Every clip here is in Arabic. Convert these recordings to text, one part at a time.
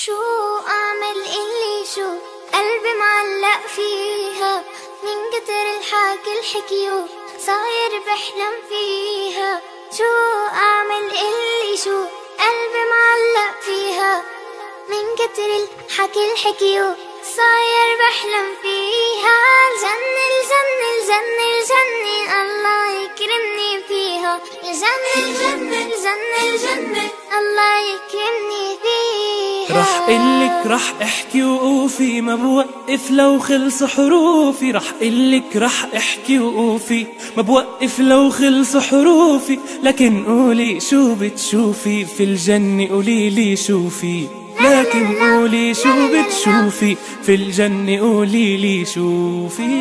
شو أعمل اللي شو قلبي معلق فيها، من كتر الحكي الحكيو صاير بحلم فيها. شو أعمل اللي شو قلبي معلق فيها، من كتر الحكي الحكيو صاير بحلم فيها. الجنة الجنة الجنة الجنة الله يكرمني فيها، الجنة الجنة الجنة الجنة الله يكرمني فيها. رح قلك رح احكي وقوفي ما بوقف لو خلص حروفي، رح قلك رح احكي وقوفي ما بوقف لو خلص حروفي. لكن قولي شو بتشوفي في الجنة، قوليلي شوفي. لكن قولي شو بتشوفي في الجنة، قوليلي شوفي.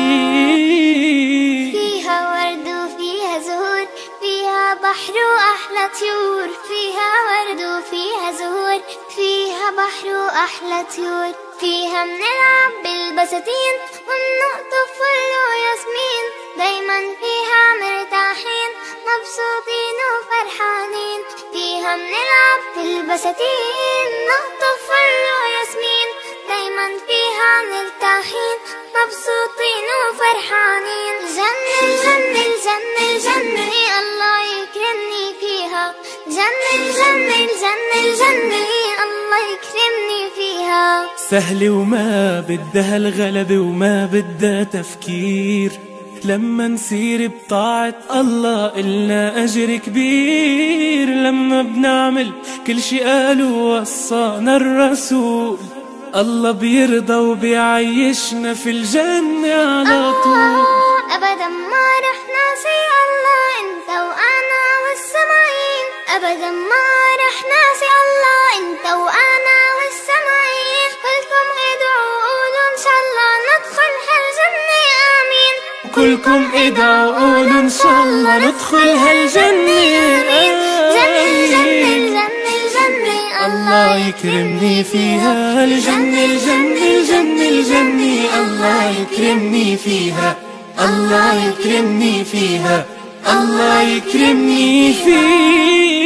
فيها ورد وفيها زهور، فيها بحر وأحلى طيور. فيها ورد وفيها زهور، فيها بحر وأحلى طيور. فيها منلعب بالبساتين ومنقطف فل وياسمين، دايما فيها مرتاحين مبسوطين وفرحانين. فيها منلعب بالبساتين نقطف فل وياسمين، دايما فيها مرتاحين مبسوطين وفرحانين. الجنة الجنة الجنة الجنة الله يكرمني فيها، الجنة الجنة الجنة الجنة الله يكرمني فيها. سهلة وما بدها الغلبة وما بدها تفكير، لما نسير بطاعة الله إلنا أجر كبير. لما بنعمل كل شي قالوا وصانا الرسول، الله بيرضى وبيعيشنا في الجنة على طول. أبدا ما رح ناسي الله أنت وأنا والسماعين، أبدا ما رح ناسي الله أنت وأنا والسماعين. كلكم ادعوا قولوا إن شاء الله ندخل هالجنة آمين، كلكم ادعوا قولوا إن شاء الله ندخل هالجنة آمين. الجنة الجنة الجنة الله يكرمني فيها، الجنة الجنة الجنة الجنة الله يكرمني فيها، الله يكرمني فيها، الله يكرمني فيها.